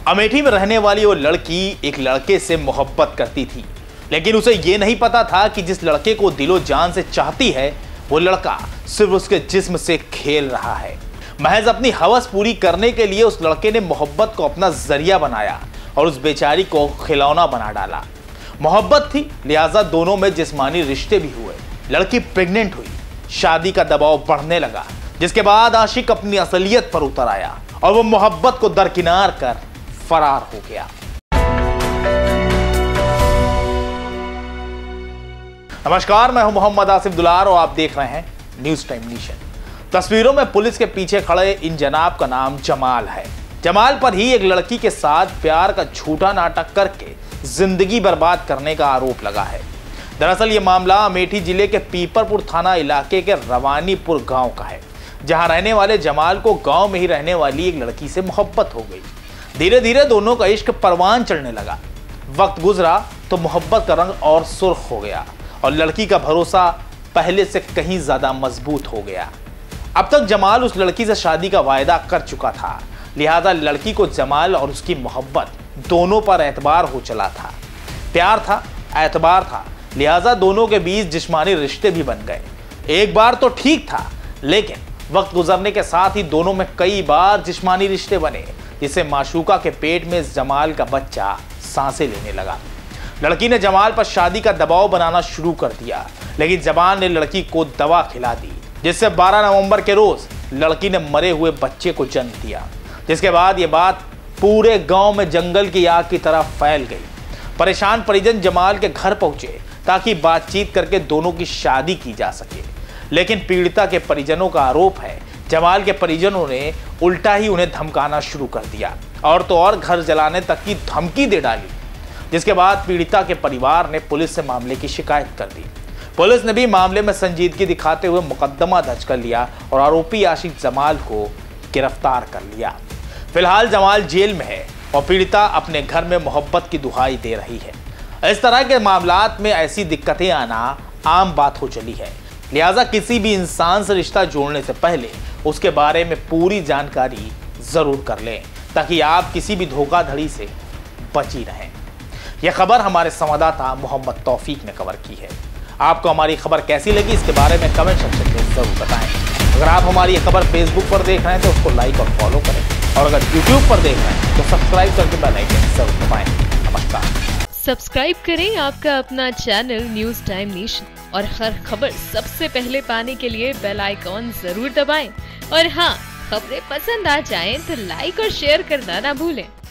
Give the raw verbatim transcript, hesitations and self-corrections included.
अमेठी में रहने वाली वो लड़की एक लड़के से मोहब्बत करती थी, लेकिन उसे ये नहीं पता था कि जिस लड़के को दिलो जान से चाहती है वो लड़का सिर्फ उसके जिस्म से खेल रहा है। महज अपनी हवस पूरी करने के लिए उस लड़के ने मोहब्बत को अपना जरिया बनाया और उस बेचारी को खिलौना बना डाला। मोहब्बत थी, लिहाजा दोनों में जिस्मानी रिश्ते भी हुए। लड़की प्रेग्नेंट हुई, शादी का दबाव बढ़ने लगा, जिसके बाद आशिक अपनी असलियत पर उतर आया और वो मोहब्बत को दरकिनार कर फरार हो गया। नमस्कार, मैं हूं मोहम्मद आसिफ दुलार और आप देख रहे हैं न्यूज टाइम नेशन। तस्वीरों में पुलिस के पीछे खड़े इन जनाब का नाम जमाल है। जमाल पर ही एक लड़की के साथ प्यार का झूठा नाटक करके जिंदगी बर्बाद करने का आरोप लगा है। दरअसल ये मामला अमेठी जिले के पीपरपुर थाना इलाके के रवानीपुर गांव का है, जहां रहने वाले जमाल को गांव में ही रहने वाली एक लड़की से मोहब्बत हो गई। धीरे धीरे दोनों का इश्क परवान चढ़ने लगा। वक्त गुजरा तो मोहब्बत का रंग और सुर्ख हो गया और लड़की का भरोसा पहले से कहीं ज्यादा मजबूत हो गया। अब तक जमाल उस लड़की से शादी का वायदा कर चुका था, लिहाजा लड़की को जमाल और उसकी मोहब्बत दोनों पर एतबार हो चला था। प्यार था, एतबार था, लिहाजा दोनों के बीच जिस्मानी रिश्ते भी बन गए। एक बार तो ठीक था, लेकिन वक्त गुजरने के साथ ही दोनों में कई बार जिस्मानी रिश्ते बने, जिससे माशूका के पेट में जमाल का बच्चा सांसें लेने लगा। लड़की ने जमाल पर शादी का दबाव बनाना शुरू कर दिया, लेकिन जमाल ने लड़की को दवा खिला दी, जिससे बारह नवंबर के रोज लड़की ने मरे हुए बच्चे को जन्म दिया। जिसके बाद ये बात पूरे गांव में जंगल की आग की तरह फैल गई। परेशान परिजन जमाल के घर पहुंचे ताकि बातचीत करके दोनों की शादी की जा सके, लेकिन पीड़िता के परिजनों का आरोप है जमाल के परिजनों ने उल्टा ही उन्हें धमकाना शुरू कर दिया और तो और घर जलाने तक की धमकी दे डाली। जिसके बाद पीड़िता के परिवार ने पुलिस से मामले की शिकायत कर दी। पुलिस ने भी मामले में संजीदगी दिखाते हुए मुकदमा दर्ज कर लिया और आरोपी आशिक जमाल को गिरफ्तार कर लिया। फिलहाल जमाल जेल में है और पीड़िता अपने घर में मोहब्बत की दुहाई दे रही है। इस तरह के मामलात में ऐसी दिक्कतें आना आम बात हो चली है, लिहाजा किसी भी इंसान से रिश्ता जोड़ने से पहले उसके बारे में पूरी जानकारी जरूर कर लें, ताकि आप किसी भी धोखाधड़ी से बची रहें। यह खबर हमारे संवाददाता मोहम्मद तौफीक ने कवर की है। आपको हमारी खबर कैसी लगी, इसके बारे में कमेंट सेक्शन में जरूर बताएं। अगर आप हमारी यह खबर फेसबुक पर देख रहे हैं तो उसको लाइक और फॉलो करें, और अगर यूट्यूब पर देख रहे हैं तो सब्सक्राइब करके बेल आइकन जरूर दबाएं। नमस्कार। सब्सक्राइब करें आपका अपना चैनल न्यूज टाइम नेशन, और हर खबर सबसे पहले पाने के लिए बेल आइकॉन जरूर दबाएं। और हाँ, खबरें पसंद आ जाएं तो लाइक और शेयर करना ना भूलें।